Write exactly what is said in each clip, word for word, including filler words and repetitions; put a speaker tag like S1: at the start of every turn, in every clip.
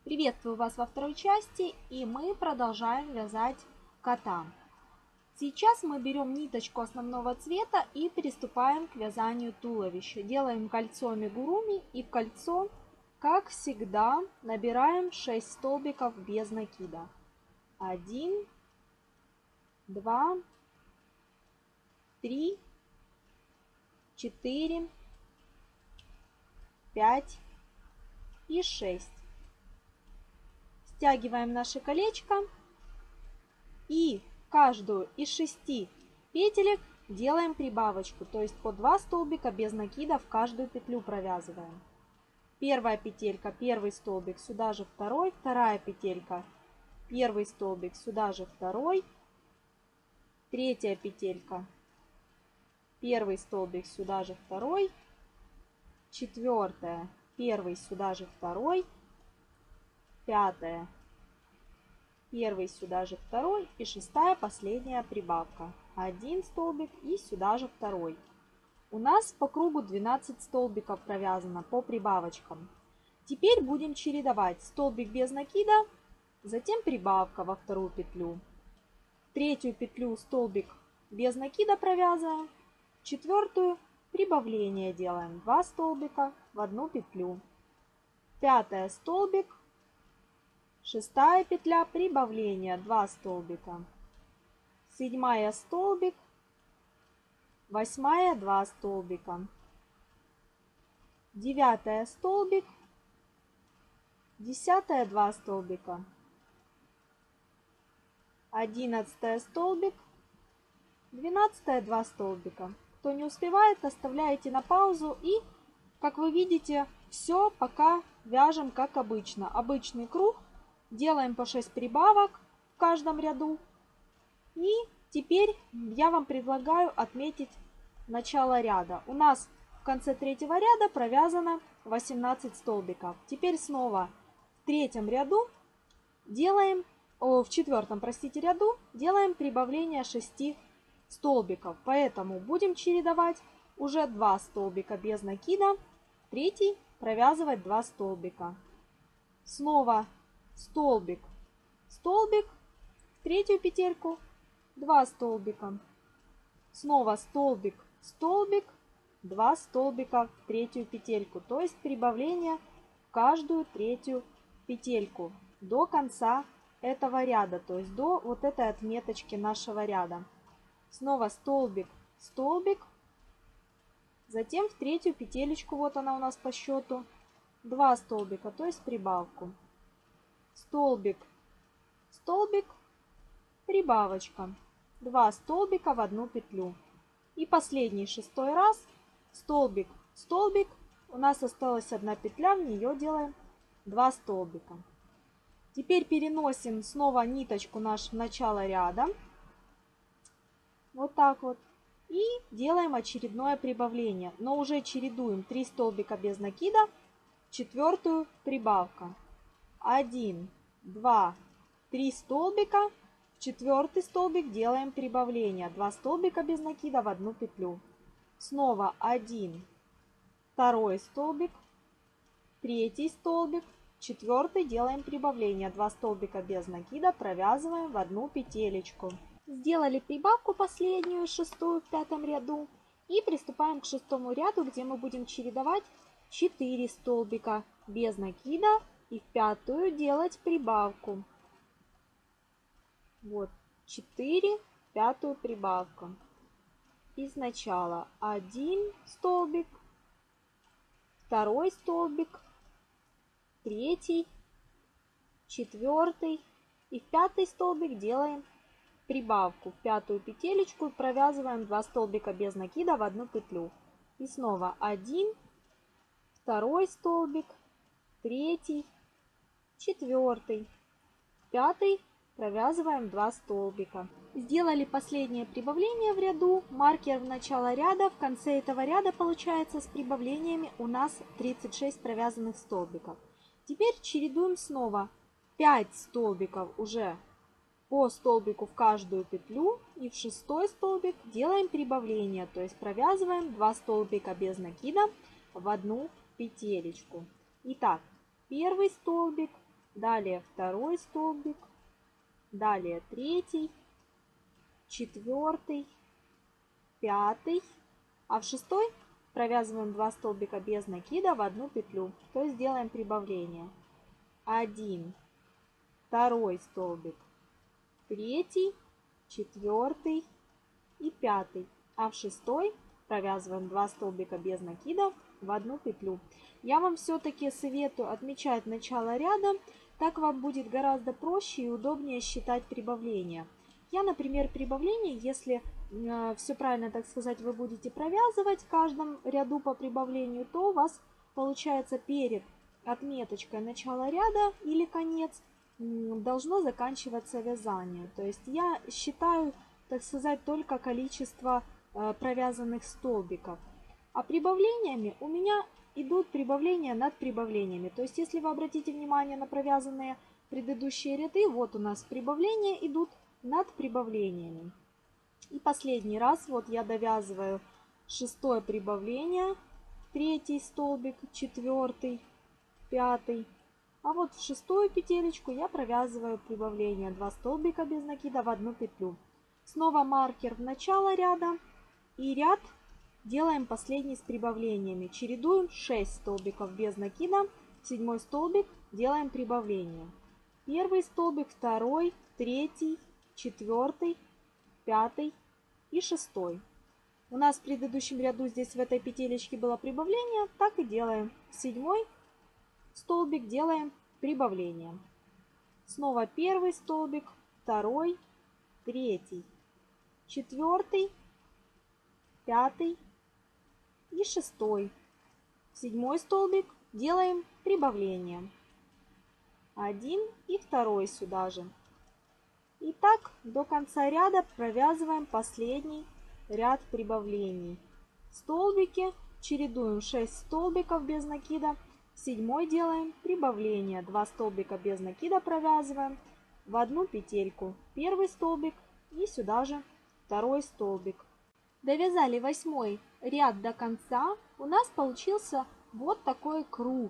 S1: Приветствую вас во второй части, и мы продолжаем вязать кота. Сейчас мы берем ниточку основного цвета и приступаем к вязанию туловища. Делаем кольцо амигуруми и в кольцо, как всегда, набираем шесть столбиков без накида. один, два, три, четыре, пять и шесть. Стягиваем наше колечко и каждую из шести петелек делаем прибавочку, то есть по два столбика без накида в каждую петлю провязываем. Первая петелька, первый столбик, сюда же второй, вторая петелька, первый столбик, сюда же второй, третья петелька, первый столбик, сюда же второй, четвертая, первый, сюда же второй, пятая, первый, сюда же второй и шестая, последняя прибавка. Один столбик и сюда же второй. У нас по кругу двенадцать столбиков провязано по прибавочкам. Теперь будем чередовать столбик без накида, затем прибавка во вторую петлю. Третью петлю столбик без накида провязываем, четвертую прибавление делаем. два столбика в одну петлю. Пятая столбик. Шестая петля, прибавление, два столбика. Седьмая столбик. Восьмая, два столбика. Девятая столбик. Десятая, два столбика. Одиннадцатая столбик. Двенадцатая, два столбика. Кто не успевает, оставляете на паузу и, как вы видите, все пока вяжем как обычно. Обычный круг. Делаем по шесть прибавок в каждом ряду. И теперь я вам предлагаю отметить начало ряда. У нас в конце третьего ряда провязано восемнадцать столбиков. Теперь снова в третьем ряду делаем, о, в четвертом, простите, ряду делаем прибавление шести столбиков. Поэтому будем чередовать уже два столбика без накида, третий провязывать два столбика. Снова столбик, столбик, в третью петельку два столбика. Снова столбик, столбик, два столбика в третью петельку. То есть прибавление в каждую третью петельку до конца этого ряда, то есть до вот этой отметочки нашего ряда. Снова столбик, столбик, затем в третью петелечку, вот она у нас по счету, два столбика, то есть прибавку. Столбик, столбик, прибавочка. два столбика в одну петлю. И последний шестой раз столбик, столбик. У нас осталась одна петля, в нее делаем два столбика. Теперь переносим снова ниточку наш в начало ряда. Вот так вот. И делаем очередное прибавление. Но уже чередуем три столбика без накида, четвертую прибавка. один, два, три столбика, в четвертый столбик делаем прибавление, два столбика без накида в одну петлю. Снова один, второй столбик, третий столбик, четвертый делаем прибавление, два столбика без накида провязываем в одну петелечку. Сделали прибавку последнюю, шестую в пятом ряду, и приступаем к шестому ряду, где мы будем чередовать четыре столбика без накида и в пятую делать прибавку. Вот четыре, пятую прибавку. И сначала один столбик, второй столбик, третий, четвертый и в пятый столбик делаем прибавку в пятую петелечку и провязываем два столбика без накида в одну петлю. И снова один, второй столбик, третий, четвертый, пятый, провязываем два столбика. Сделали последнее прибавление в ряду, маркер в начало ряда, в конце этого ряда получается с прибавлениями у нас тридцать шесть провязанных столбиков. Теперь чередуем снова пять столбиков уже по столбику в каждую петлю и в шестой столбик делаем прибавление, то есть провязываем два столбика без накида в одну петелечку. Итак, первый столбик, далее второй столбик, далее третий, четвертый, пятый, а в шестой провязываем два столбика без накида в одну петлю, то есть делаем прибавление. Один, второй столбик, третий, четвертый и пятый, а в шестой провязываем два столбика без накида в одну петлю. Я вам все-таки советую отмечать начало ряда, так вам будет гораздо проще и удобнее считать прибавления. Я, например, прибавление, если э, все правильно, так сказать, вы будете провязывать в каждом ряду по прибавлению, то у вас получается перед отметочкой начала ряда или конец должно заканчиваться вязание. То есть я считаю, так сказать, только количество э, провязанных столбиков. А прибавлениями у меня идут прибавления над прибавлениями. То есть если вы обратите внимание на провязанные предыдущие ряды, вот у нас прибавления идут над прибавлениями. И последний раз вот я довязываю шестое прибавление, третий столбик, четвертый, пятый. А вот в шестую петелечку я провязываю прибавление два столбика без накида в одну петлю. Снова маркер в начало ряда и ряд делаем последний с прибавлениями. Чередуем шесть столбиков без накида, седьмой столбик делаем прибавление. Первый столбик, второй, третий, четвертый, пятый и шестой. У нас в предыдущем ряду здесь в этой петелечке было прибавление, так и делаем. Седьмой столбик делаем прибавление. Снова первый столбик, второй, третий, четвертый, пятый и шестой. Седьмой столбик делаем прибавление. Один и второй сюда же. И так до конца ряда провязываем последний ряд прибавлений. Столбики чередуем шесть столбиков без накида. Седьмой делаем прибавление. два столбика без накида провязываем в одну петельку. Первый столбик и сюда же второй столбик. Довязали восьмой ряд до конца. У нас получился вот такой круг.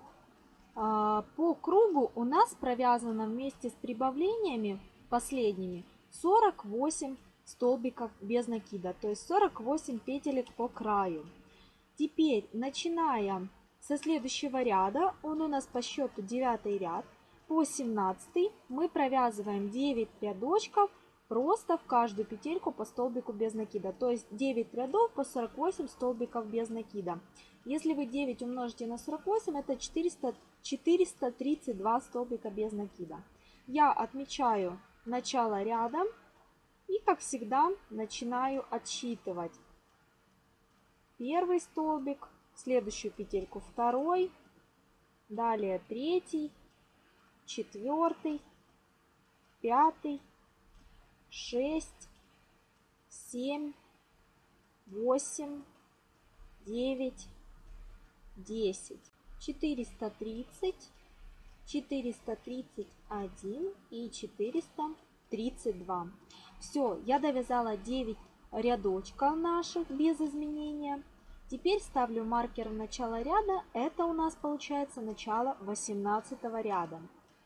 S1: По кругу у нас провязано вместе с прибавлениями последними сорок восемь столбиков без накида, то есть сорок восемь петелек по краю. Теперь, начиная со следующего ряда, он у нас по счету девятый ряд, по семнадцатый мы провязываем девять рядочков просто в каждую петельку по столбику без накида, то есть девять рядов по сорок восемь столбиков без накида. Если вы девять умножите на сорок восемь, это четыреста, четыреста тридцать два столбика без накида. Я отмечаю начало ряда и, как всегда, начинаю отсчитывать. Первый столбик, следующую петельку второй, далее третий, четвертый, пятый, шесть, семь, восемь, девять, десять, четыреста тридцать, четыреста тридцать один и четыреста тридцать два. Все, я довязала девять рядочков наших без изменения. Теперь ставлю маркер в начало ряда. Это у нас получается начало восемнадцатого ряда.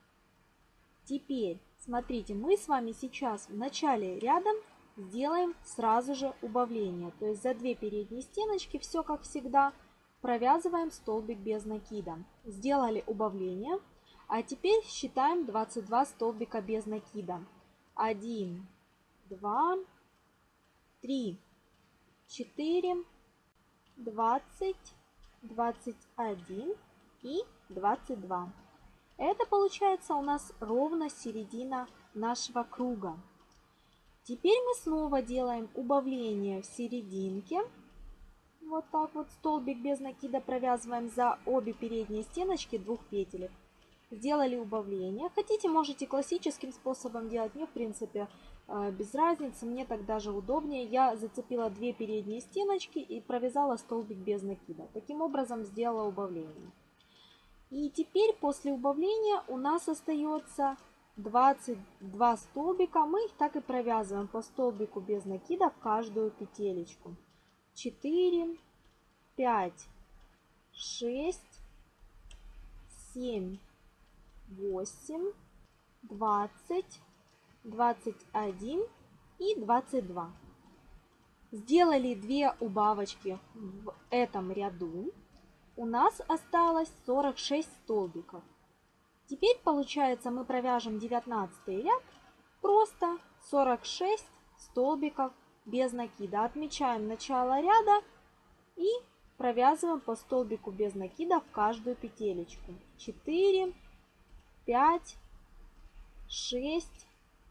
S1: Теперь, смотрите, мы с вами сейчас в начале ряда сделаем сразу же убавление. То есть за две передние стеночки, все как всегда, провязываем столбик без накида. Сделали убавление. А теперь считаем двадцать два столбика без накида. один, два, три, четыре, двадцать, двадцать один и двадцать два. Это получается у нас ровно середина нашего круга. Теперь мы снова делаем убавление в серединке. Вот так вот столбик без накида провязываем за обе передние стеночки двух петелек. Сделали убавление. Хотите, можете классическим способом делать. Мне, в принципе, без разницы. Мне так даже удобнее. Я зацепила две передние стеночки и провязала столбик без накида. Таким образом сделала убавление. И теперь после убавления у нас остается двадцать два столбика. Мы их так и провязываем по столбику без накида в каждую петелечку. четыре, пять, шесть, семь, восемь, двадцать, двадцать один и двадцать два. Сделали две убавочки в этом ряду. У нас осталось сорок шесть столбиков. Теперь, получается, мы провяжем девятнадцатый ряд просто сорок шесть столбиков без накида. Отмечаем начало ряда и провязываем по столбику без накида в каждую петелечку. четыре, пять, шесть,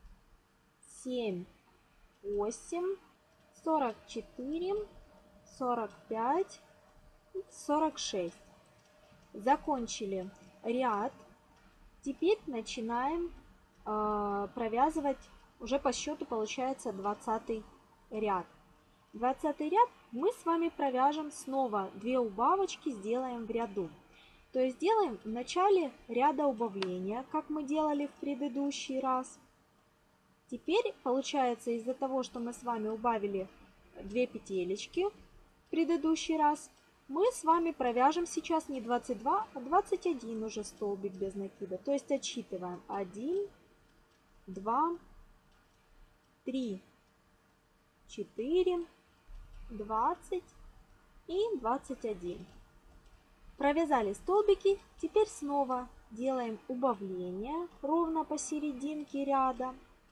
S1: семь, восемь, сорок четыре, сорок пять, сорок шесть. Закончили ряд. Теперь начинаем э, провязывать уже по счету, получается двадцатый ряд. двадцатый ряд мы с вами провяжем снова две убавочки, сделаем в ряду. То есть делаем в начале ряда убавления, как мы делали в предыдущий раз. Теперь получается, из-за того, что мы с вами убавили две петелечки в предыдущий раз, мы с вами провяжем сейчас не двадцать два, а двадцать один уже столбик без накида. То есть отсчитываем один, два, три, четыре, двадцать и двадцать один. Провязали столбики, теперь снова делаем убавление ровно посерединке ряда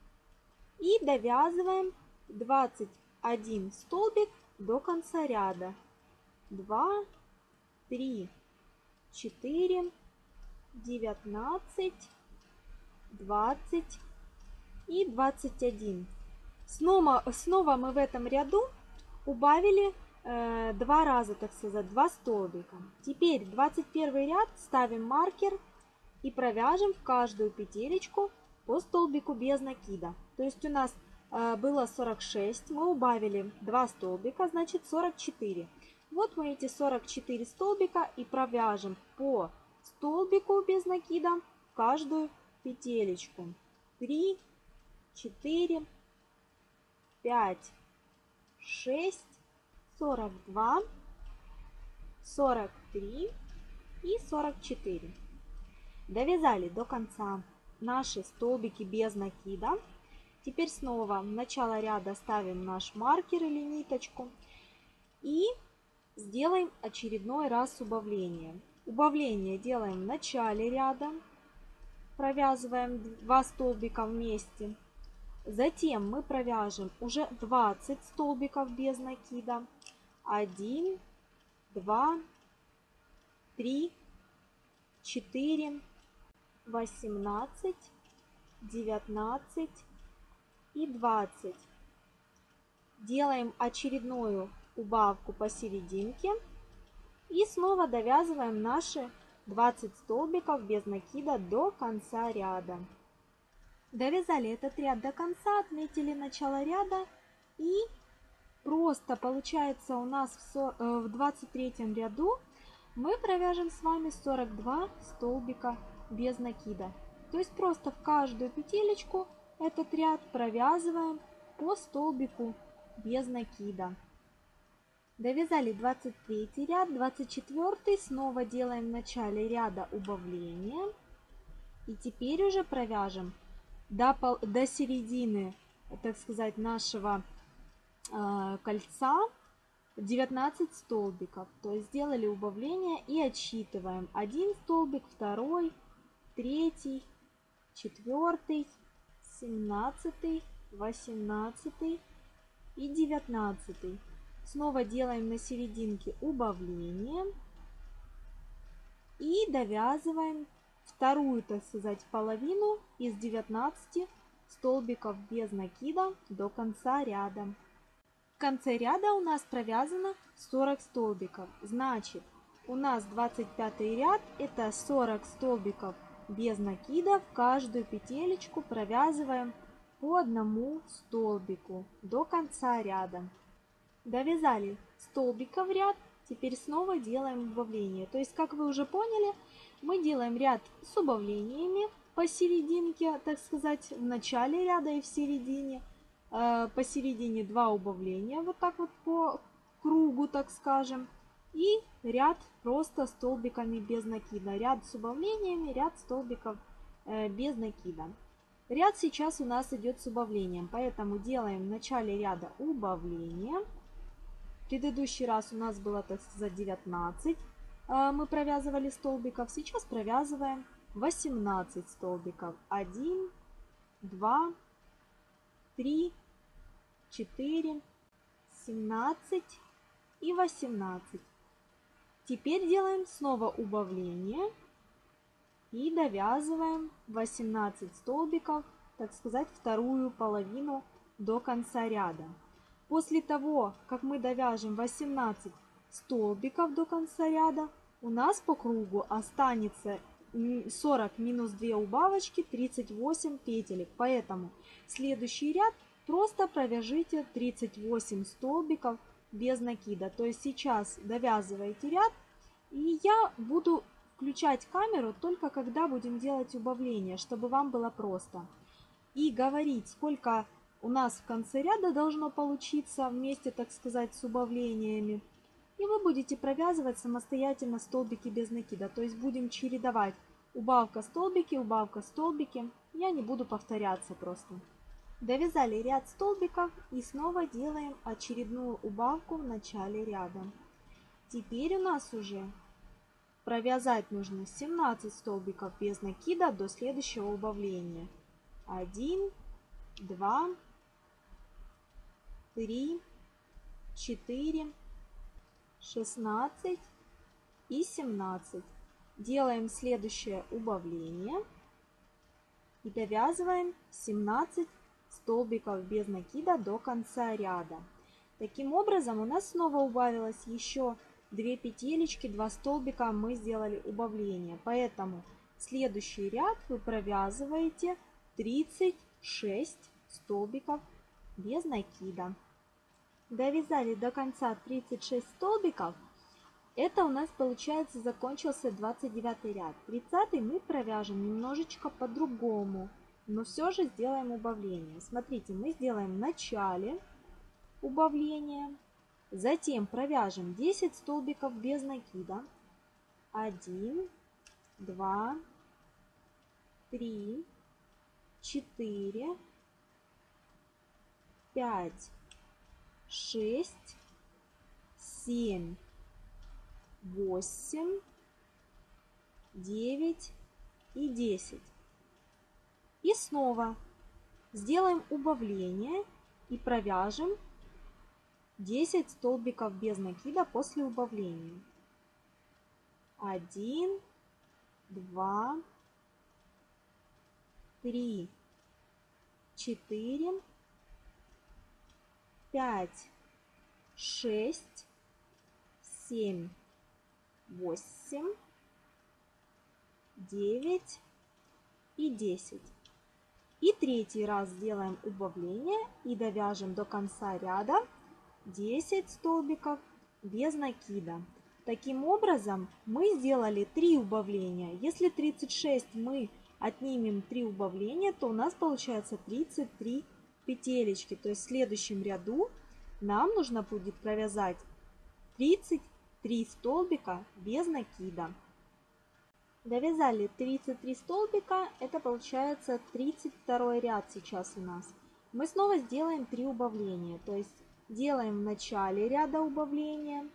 S1: и довязываем двадцать один столбик до конца ряда. два, три, четыре, девятнадцать, двадцать и двадцать один. Снова, снова мы в этом ряду убавили э, два раза, так сказать, два столбика. Теперь двадцать первый ряд ставим маркер и провяжем в каждую петелечку по столбику без накида. То есть у нас э, было сорок шесть, мы убавили два столбика, значит сорок четыре. Вот мы эти сорок четыре столбика и провяжем по столбику без накида в каждую петелечку. три, четыре, пять, шесть, сорок два, сорок три и сорок четыре. Довязали до конца наши столбики без накида. Теперь снова в начало ряда ставим наш маркер или ниточку и сделаем очередной раз убавление. Убавление делаем в начале ряда, провязываем два столбика вместе. Затем мы провяжем уже двадцать столбиков без накида. один, два, три, четыре, восемнадцать, девятнадцать и двадцать. Делаем очередную убавку посерединке и снова довязываем наши двадцать столбиков без накида до конца ряда. Довязали этот ряд до конца, отметили начало ряда и просто получается у нас в двадцать третьем ряду мы провяжем с вами сорок два столбика без накида. То есть просто в каждую петелечку этот ряд провязываем по столбику без накида. Довязали двадцать третий ряд, двадцать четвёртый снова делаем в начале ряда убавление. И теперь уже провяжем до, до середины, так сказать, нашего э, кольца девятнадцать столбиков. То есть сделали убавление и отсчитываем один столбик, второй, третий, четвертый, семнадцатый, восемнадцатый и девятнадцатый. Снова делаем на серединке убавление и довязываем вторую, так сказать, половину из девятнадцати столбиков без накида до конца ряда. В конце ряда у нас провязано сорок столбиков. Значит, у нас двадцать пятый ряд это сорок столбиков без накида. В каждую петелечку провязываем по одному столбику до конца ряда. Довязали столбика в ряд, теперь снова делаем убавление. То есть, как вы уже поняли, мы делаем ряд с убавлениями посерединке, так сказать, в начале ряда и в середине. Посередине два убавления, вот так вот по кругу, так скажем. И ряд просто столбиками без накида. Ряд с убавлениями, ряд столбиков э, без накида. Ряд сейчас у нас идет с убавлением, поэтому делаем в начале ряда убавление. В предыдущий раз у нас было, так сказать, девятнадцать. Э, мы провязывали столбиков. Сейчас провязываем восемнадцать столбиков. один, два, три, четыре, семнадцать и восемнадцать. Теперь делаем снова убавление и довязываем восемнадцать столбиков, так сказать, вторую половину до конца ряда. После того, как мы довяжем восемнадцать столбиков до конца ряда, у нас по кругу останется сорок минус две убавочки, тридцать восемь петелек. Поэтому следующий ряд просто провяжите тридцать восемь столбиков без накида. То есть сейчас довязываете ряд, и я буду включать камеру только когда будем делать убавление, чтобы вам было просто. И говорить, сколько у нас в конце ряда должно получиться вместе, так сказать, с убавлениями. И вы будете провязывать самостоятельно столбики без накида. То есть будем чередовать убавка столбики, убавка столбики. Я не буду повторяться просто. Довязали ряд столбиков и снова делаем очередную убавку в начале ряда. Теперь у нас уже провязать нужно семнадцать столбиков без накида до следующего убавления. один, два, три, четыре, шестнадцать и семнадцать. Делаем следующее убавление и довязываем семнадцать столбиков без накида до конца ряда. Таким образом у нас снова убавилось еще две петелечки, два столбика мы сделали убавление. Поэтому следующий ряд вы провязываете тридцать шесть столбиков без накида. Довязали до конца тридцать шесть столбиков. Это у нас получается закончился двадцать девятый ряд. тридцатый мы провяжем немножечко по-другому, но все же сделаем убавление. Смотрите, мы сделаем в начале убавление, затем провяжем десять столбиков без накида. один, два, три, четыре, пять, шесть, семь, восемь, девять и десять. И снова сделаем убавление и провяжем десять столбиков без накида после убавления. один, два, три, четыре, пять, шесть, семь, восемь, девять и десять. И третий раз сделаем убавление и довяжем до конца ряда десять столбиков без накида. Таким образом мы сделали три убавления. Если тридцать шесть мы отнимем три убавления, то у нас получается тридцать три петелечки. То есть в следующем ряду нам нужно будет провязать тридцать три столбика без накида. Довязали тридцать три столбика, это получается тридцать второй ряд сейчас у нас. Мы снова сделаем три убавления, то есть делаем в начале ряда убавления,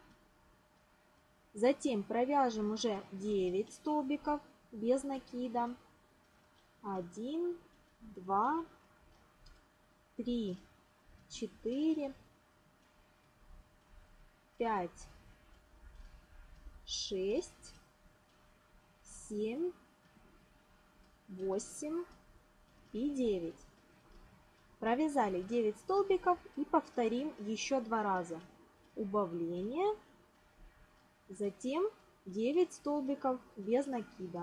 S1: затем провяжем уже девять столбиков без накида. один, два, три, четыре, пять, шесть, семь, восемь и девять. Провязали девять столбиков и повторим еще два раза. Убавление, затем девять столбиков без накида.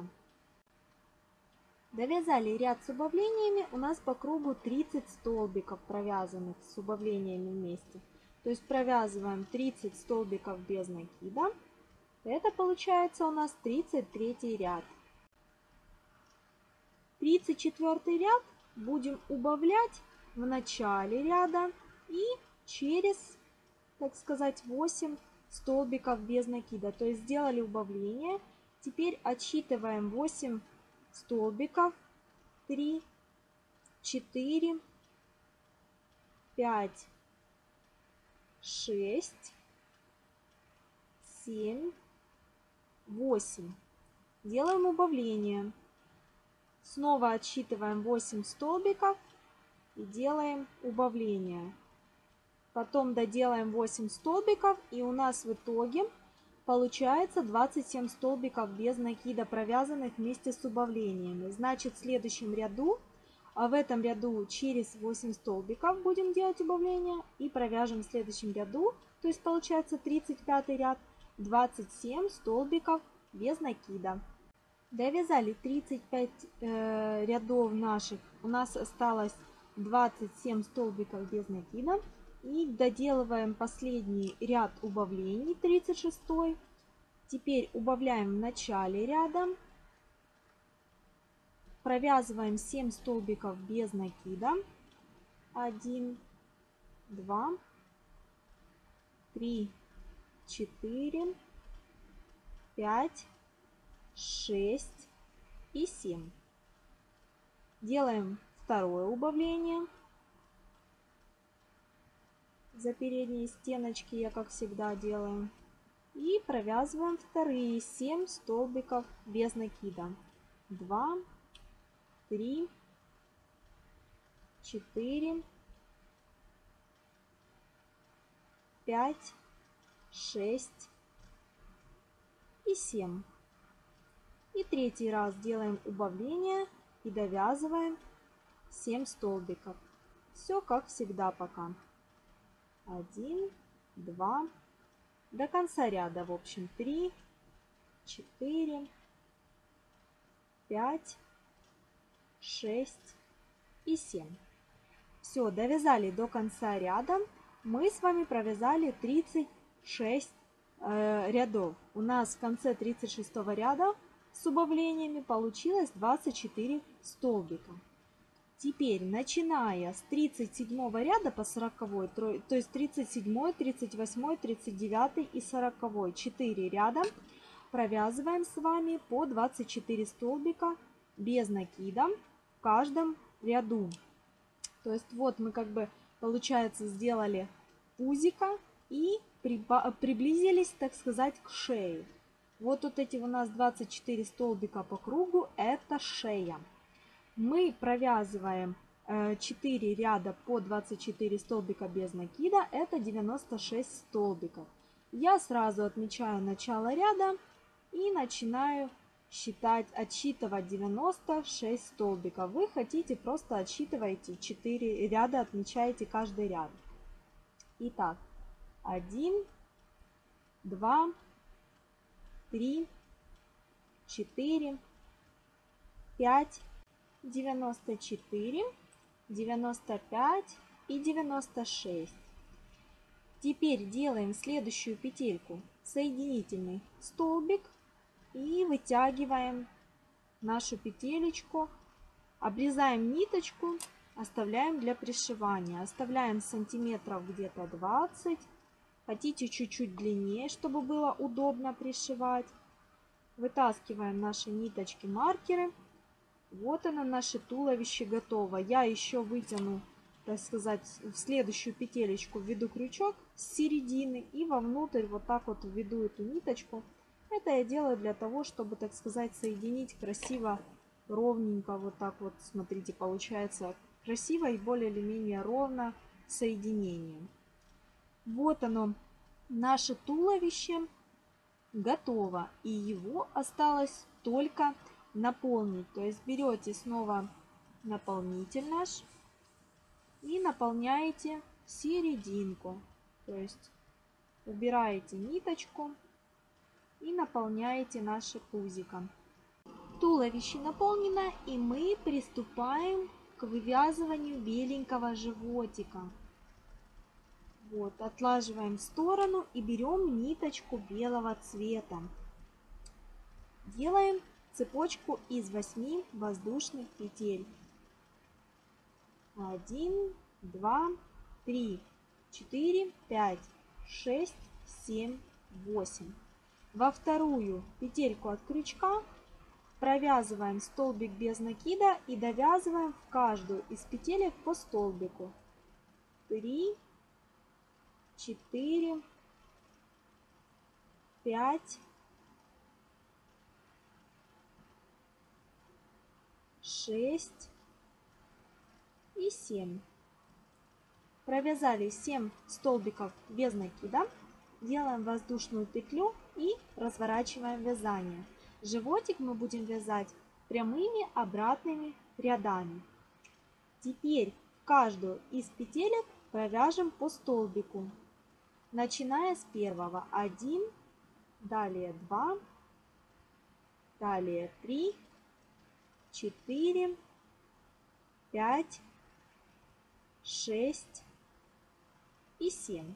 S1: Довязали ряд с убавлениями, у нас по кругу тридцать столбиков провязанных с убавлениями вместе. То есть провязываем тридцать столбиков без накида. Это получается у нас тридцать третий ряд. тридцать четвёртый ряд будем убавлять в начале ряда и через, так сказать, восемь столбиков без накида. То есть сделали убавление. Теперь отсчитываем восемь столбиков три, четыре, пять, шесть, семь, восемь. Делаем убавление. Снова отсчитываем восемь столбиков и делаем убавление. Потом доделаем восемь столбиков, и у нас в итоге получается двадцать семь столбиков без накида, провязанных вместе с убавлениями. Значит, в следующем ряду, а в этом ряду через восемь столбиков будем делать убавление и провяжем в следующем ряду, то есть получается тридцать пятый ряд, двадцать семь столбиков без накида. Довязали тридцать пять э, рядов наших, у нас осталось двадцать семь столбиков без накида. И доделываем последний ряд убавлений, тридцать шестой. Теперь убавляем в начале ряда. Провязываем семь столбиков без накида. один, два, три, четыре, пять, шесть и семь. Делаем второе убавление. За передние стеночки я, как всегда, делаю. И провязываем вторые семь столбиков без накида. два, три, четыре, пять, шесть и семь. И третий раз делаем убавление и довязываем семь столбиков. Все как всегда пока. один, два, до конца ряда, в общем, три, четыре, пять, шесть и семь. Все, довязали до конца ряда. Мы с вами провязали тридцать шесть э, рядов. У нас в конце тридцать шестого ряда с убавлениями получилось двадцать четыре столбика. Теперь, начиная с тридцать седьмого ряда по сороковой, то есть тридцать седьмой, тридцать восьмой, тридцать девятый и сороковой, четыре ряда, провязываем с вами по двадцать четыре столбика без накида в каждом ряду. То есть вот мы как бы, получается, сделали пузико и приблизились, так сказать, к шее. Вот, вот эти у нас двадцать четыре столбика по кругу, это шея. Мы провязываем четыре ряда по двадцать четыре столбика без накида, это девяносто шесть столбиков. Я сразу отмечаю начало ряда и начинаю считать, отсчитывать девяносто шесть столбиков. Вы хотите, просто отсчитываете четыре ряда, отмечаете каждый ряд. Итак, один, два, три, четыре, пять, девяносто четыре, девяносто пять и девяносто шесть. Теперь делаем следующую петельку, соединительный столбик, и вытягиваем нашу петелечку, обрезаем ниточку, оставляем для пришивания. Оставляем сантиметров где-то двадцать. Хотите чуть-чуть длиннее, чтобы было удобно пришивать. Вытаскиваем наши ниточки-маркеры. Вот оно, наше туловище готово. Я еще вытяну, так сказать, в следующую петелечку введу крючок с середины и вовнутрь вот так вот введу эту ниточку. Это я делаю для того, чтобы, так сказать, соединить красиво, ровненько. Вот так вот, смотрите, получается красиво и более или менее ровно соединение. Вот оно, наше туловище готово. И его осталось только наполнить. То есть берете снова наполнитель наш и наполняете серединку. То есть убираете ниточку и наполняете наше пузико. Туловище наполнено, и мы приступаем к вывязыванию беленького животика. Вот, отлаживаем в сторону и берем ниточку белого цвета. Делаем цепочку из восьми воздушных петель. один, два, три, четыре, пять, шесть, семь, восемь. Во вторую петельку от крючка Провязываем столбик без накида и довязываем в каждую из петелек по столбику. три, четыре, пять, шесть и семь. Провязали семь столбиков без накида. Делаем воздушную петлю и разворачиваем вязание. Животик мы будем вязать прямыми обратными рядами. Теперь в каждую из петелек провяжем по столбику, начиная с первого. один, далее два, далее три, четыре, пять, шесть и семь.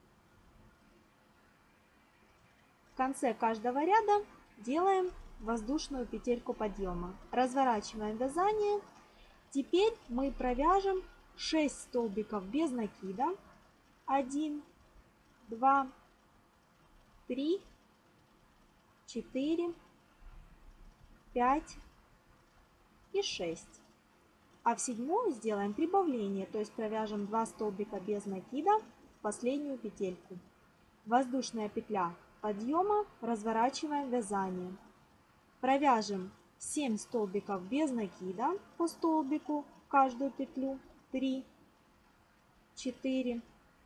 S1: В конце каждого ряда делаем воздушную петельку подъема. Разворачиваем вязание. Теперь мы провяжем шесть столбиков без накида. один, два, три, четыре, пять и шесть. А в седьмую сделаем прибавление, то есть провяжем два столбика без накида в последнюю петельку. Воздушная петля подъема, разворачиваем вязание. Провяжем семь столбиков без накида по столбику в каждую петлю. три, четыре,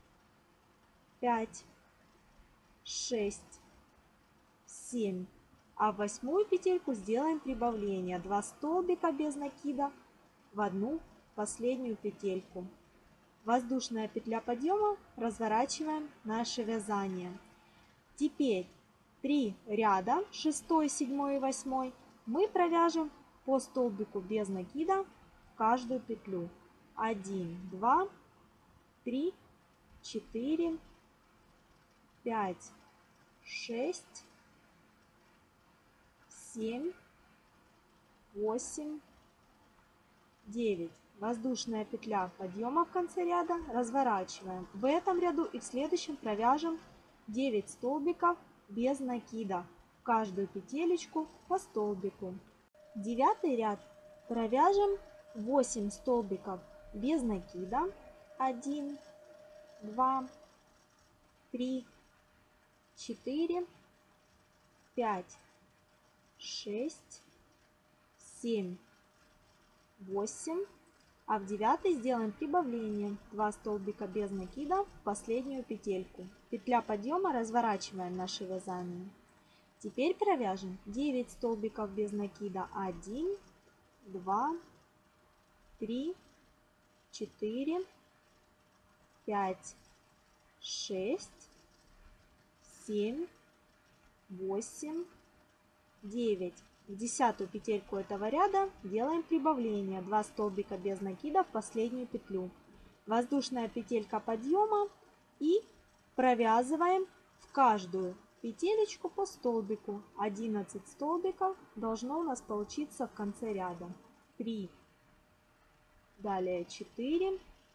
S1: пять, шесть, семь. А в восьмую петельку сделаем прибавление. два столбика без накида в одну последнюю петельку. Воздушная петля подъема, разворачиваем наше вязание. Теперь три ряда, шестой, седьмой и восьмой, мы провяжем по столбику без накида в каждую петлю. один, два, три, четыре, пять, шесть, семь, восемь, девять. Воздушная петля подъема в конце ряда, разворачиваем. В этом ряду и в следующем провяжем девять столбиков без накида в каждую петелечку по столбику. Девятый ряд провяжем восемь столбиков без накида. один, два, три, четыре, пять, шесть, семь, восемь. А в девятый сделаем прибавление. два столбика без накида в последнюю петельку. Петля подъема, разворачиваем наше вязание. Теперь провяжем девять столбиков без накида. один, два, три, четыре, пять, шесть, семь, восемь, девять. В десятую петельку этого ряда делаем прибавление. два столбика без накида в последнюю петлю. Воздушная петелька подъема и провязываем в каждую петелечку по столбику. одиннадцать столбиков должно у нас получиться в конце ряда. три, далее четыре,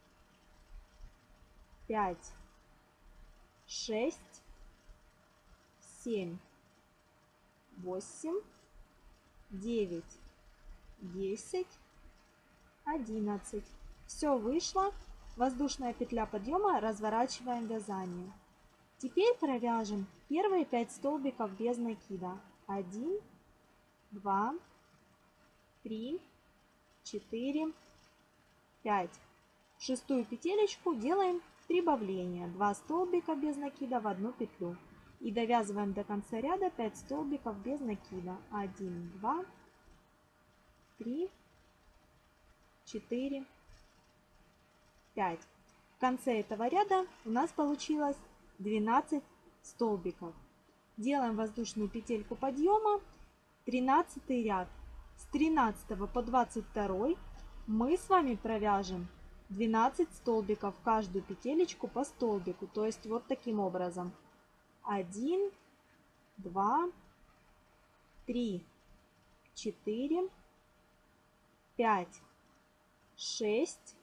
S1: пять, шесть, семь, восемь, девять, десять, одиннадцать. Все вышло. Воздушная петля подъема, разворачиваем вязание. Теперь провяжем первые пять столбиков без накида. один, два, три, четыре, пять. В шестую петелечку делаем прибавление. два столбика без накида в одну петлю. И довязываем до конца ряда пять столбиков без накида. один, два, три, четыре, пять. В конце этого ряда у нас получилось двенадцать столбиков. Делаем воздушную петельку подъема. тринадцатый ряд. С тринадцатого по двадцать второй мы с вами провяжем двенадцать столбиков в каждую петелечку по столбику. То есть вот таким образом. один, два, три, четыре, пять, шесть,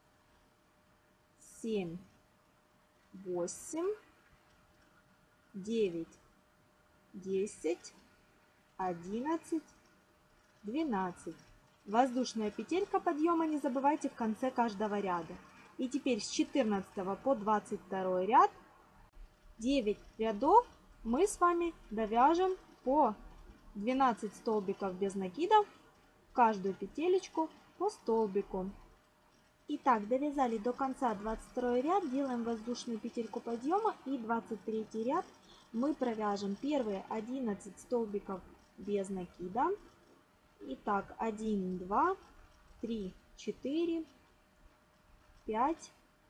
S1: семь, восемь, девять, десять, одиннадцать, двенадцать. Воздушная петелька подъема не забывайте в конце каждого ряда. И теперь с четырнадцатого по двадцать второй ряд девять рядов мы с вами довяжем по двенадцать столбиков без накидов, каждую петелечку по столбику. Итак, довязали до конца двадцать второй ряд, делаем воздушную петельку подъема и двадцать третий ряд мы провяжем первые одиннадцать столбиков без накида. Итак, один, два, три, четыре, пять,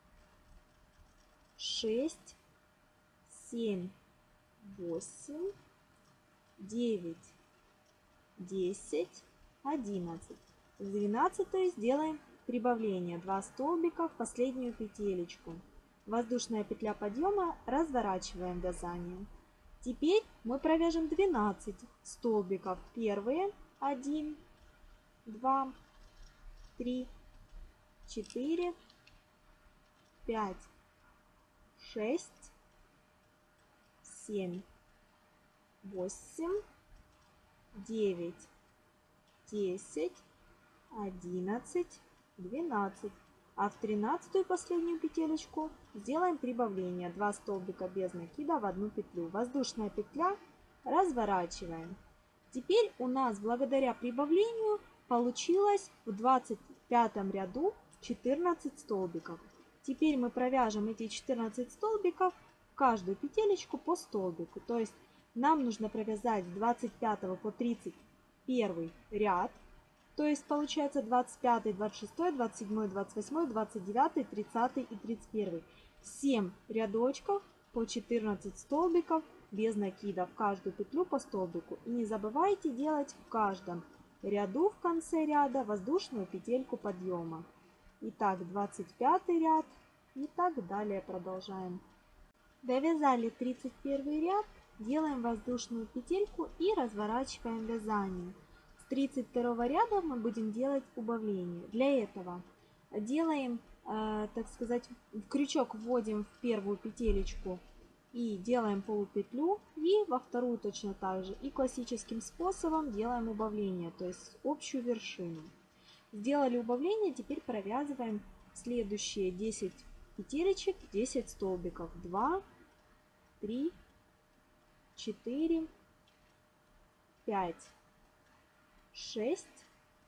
S1: шесть, семь, восемь, девять, десять, одиннадцать. С двенадцатой сделаем прибавление два столбика в последнюю петелечку. Воздушная петля подъема, разворачиваем вязание. Теперь мы провяжем двенадцать столбиков. Первые один, два, три, четыре, пять, шесть, семь, восемь, девять, десять, одиннадцать, двенадцать. А в тринадцатую последнюю петелечку сделаем прибавление два столбика без накида в одну петлю. Воздушная петля, разворачиваем. Теперь у нас благодаря прибавлению получилось в двадцать пятом ряду четырнадцать столбиков. Теперь мы провяжем эти четырнадцать столбиков в каждую петелечку по столбику. То есть нам нужно провязать с двадцать пятого по тридцать первый ряд. То есть получается двадцать пятый, двадцать шестой, двадцать седьмой, двадцать восьмой, двадцать девятый, тридцатый и тридцать первый. семь рядочков по четырнадцать столбиков без накида в каждую петлю по столбику. И не забывайте делать в каждом ряду в конце ряда воздушную петельку подъема. Итак, двадцать пятый ряд и так далее продолжаем. Довязали тридцать первый ряд, делаем воздушную петельку и разворачиваем вязание. С тридцать второго ряда мы будем делать убавление. Для этого делаем, э, так сказать, в крючок вводим в первую петелечку и делаем полупетлю, и во вторую точно так же. И классическим способом делаем убавление, то есть общую вершину. Сделали убавление, теперь провязываем следующие десять петелечек, десять столбиков. два, три, четыре, пять, шесть,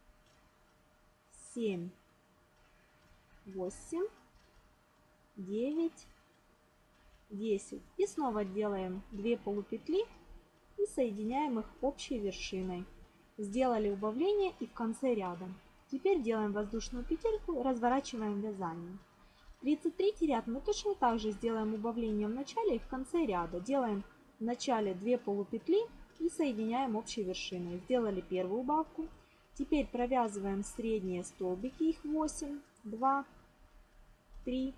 S1: семь, восемь, девять, десять. И снова делаем две полупетли и соединяем их общей вершиной. Сделали убавление и в конце ряда. Теперь делаем воздушную петельку, разворачиваем вязание. тридцать третий ряд мы точно так же сделаем убавление в начале и в конце ряда. Делаем в начале две полупетли и соединяем общей вершиной. Сделали первую убавку. Теперь провязываем средние столбики, их восемь, два, три,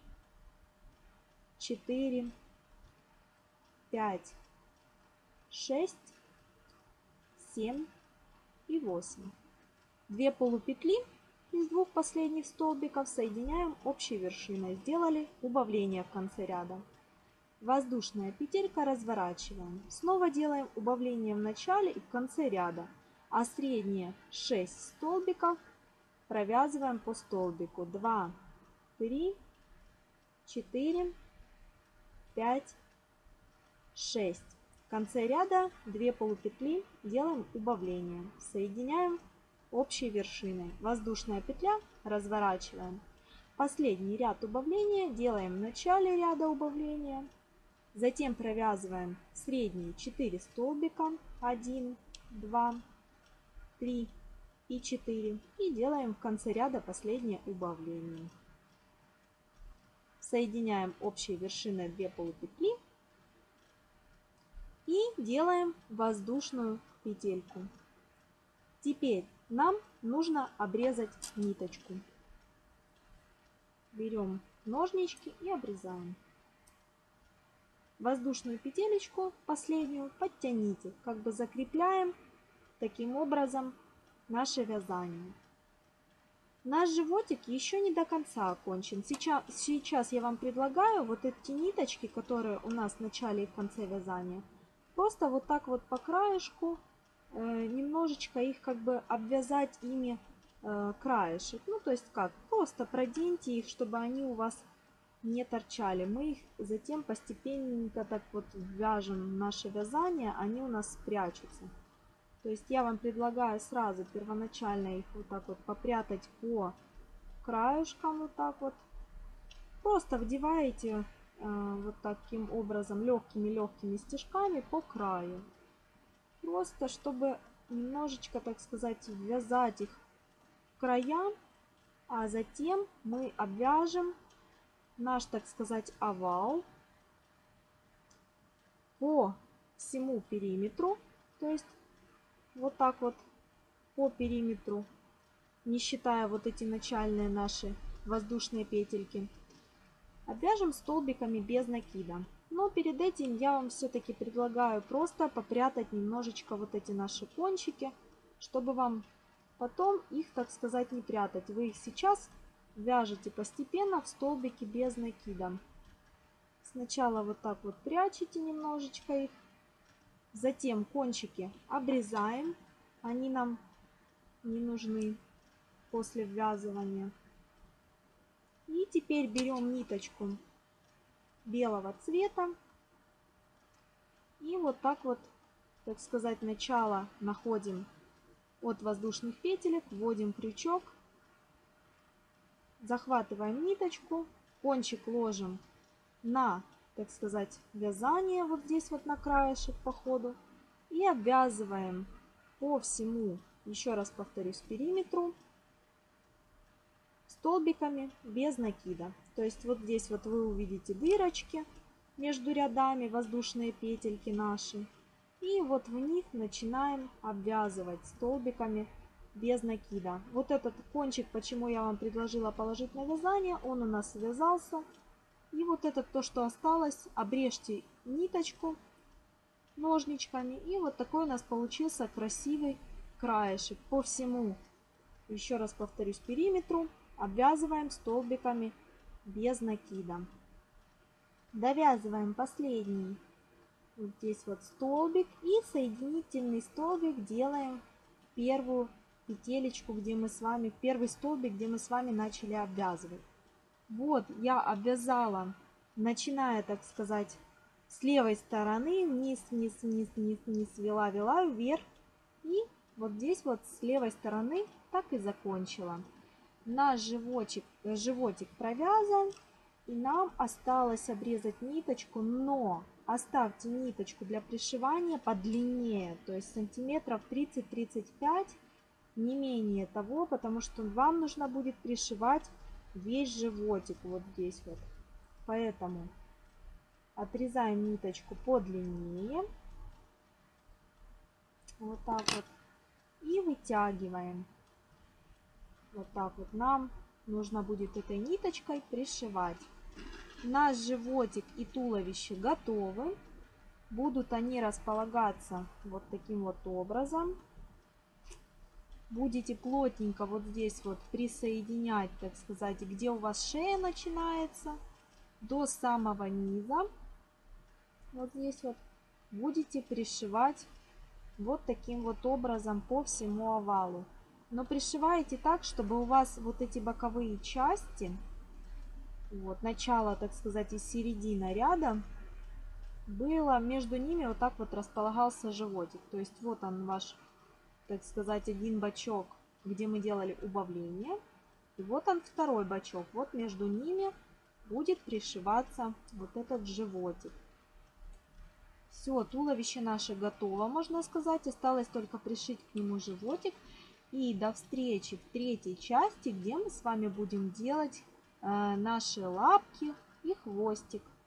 S1: четыре, пять, шесть, семь и восемь. две полупетли из двух последних столбиков соединяем общей вершиной. Сделали убавление в конце ряда. Воздушная петелька, разворачиваем. Снова делаем убавление в начале и в конце ряда. А средние шесть столбиков провязываем по столбику. два, три, четыре, пять, шесть. В конце ряда две полупетли, делаем убавление. Соединяем общей вершиной. Воздушная петля, разворачиваем. Последний ряд убавления делаем в начале ряда убавления. Затем провязываем средние четыре столбика. один, два, три и четыре. И делаем в конце ряда последнее убавление. Соединяем общей вершиной две полупетли. И делаем воздушную петельку. Теперь нам нужно обрезать ниточку. Берем ножнички и обрезаем. Воздушную петелечку последнюю подтяните, как бы закрепляем таким образом наше вязание. Наш животик еще не до конца окончен. Сейчас, сейчас я вам предлагаю вот эти ниточки, которые у нас в начале и в конце вязания, просто вот так вот по краешку э, немножечко их как бы обвязать ими э, краешек. Ну, то есть как? Просто проденьте их, чтобы они у вас не торчали. Мы их затем постепенно так вот вяжем в наше вязание, они у нас спрячутся. То есть я вам предлагаю сразу первоначально их вот так вот попрятать по краюшкам, вот так вот. Просто вдеваете э, вот таким образом легкими-легкими стежками по краю. Просто чтобы немножечко, так сказать, ввязать их к краям, а затем мы обвяжем наш, так сказать, овал по всему периметру, то есть вот так вот по периметру, не считая вот эти начальные наши воздушные петельки, обвяжем столбиками без накида. Но перед этим я вам все-таки предлагаю просто попрятать немножечко вот эти наши кончики, чтобы вам потом их, так сказать, не прятать. Вы их сейчас вяжете постепенно в столбики без накида. Сначала вот так вот прячете немножечко их, затем кончики обрезаем, они нам не нужны после ввязывания. И теперь берем ниточку белого цвета и вот так вот, так сказать, начало находим от воздушных петелек, вводим крючок, захватываем ниточку, кончик ложим на, так сказать, вязание вот здесь вот на краешек по ходу и обвязываем по всему, еще раз повторюсь, периметру столбиками без накида. То есть вот здесь вот вы увидите дырочки между рядами, воздушные петельки наши. И вот в них начинаем обвязывать столбиками без накида. Вот этот кончик, почему я вам предложила положить на вязание, он у нас связался. И вот это то, что осталось, обрежьте ниточку ножничками. И вот такой у нас получился красивый краешек по всему, еще раз повторюсь, периметру. Обвязываем столбиками без накида. Довязываем последний вот здесь вот столбик и соединительный столбик делаем в первую петелечку, где мы с вами, первый столбик, где мы с вами начали обвязывать. Вот я обвязала, начиная, так сказать, с левой стороны, вниз, вниз, вниз, вниз, вниз, вела, вела, вверх. И вот здесь вот с левой стороны так и закончила. Наш животик, животик провязан, и нам осталось обрезать ниточку, но оставьте ниточку для пришивания подлиннее, то есть сантиметров тридцать-тридцать пять, не менее того, потому что вам нужно будет пришивать весь животик вот здесь вот. Поэтому отрезаем ниточку подлиннее, вот так вот, и вытягиваем. Вот так вот нам нужно будет этой ниточкой пришивать. Наш животик и туловище готовы. Будут они располагаться вот таким вот образом. Будете плотненько вот здесь вот присоединять, так сказать, где у вас шея начинается, до самого низа. Вот здесь вот будете пришивать вот таким вот образом по всему овалу. Но пришиваете так, чтобы у вас вот эти боковые части, вот начало, так сказать, и середина ряда, было между ними вот так вот располагался животик. То есть вот он ваш, так сказать, один бочок, где мы делали убавление. И вот он второй бочок. Вот между ними будет пришиваться вот этот животик. Все, туловище наше готово, можно сказать. Осталось только пришить к нему животик. И до встречи в третьей части, где мы с вами будем делать э, наши лапки и хвостик.